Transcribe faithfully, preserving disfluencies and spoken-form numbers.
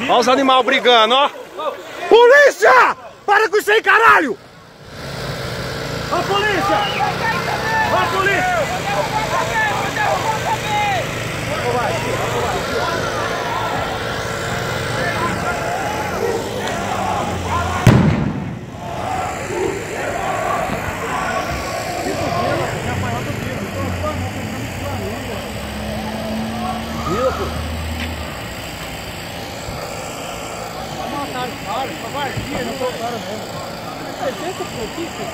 Olha os animais brigando, ó. Polícia! Para com isso aí, caralho! Ó a polícia! Ó a polícia! Vila, pô. Vai matar o cara, covardia, não sou o cara mesmo. Apresenta, pô,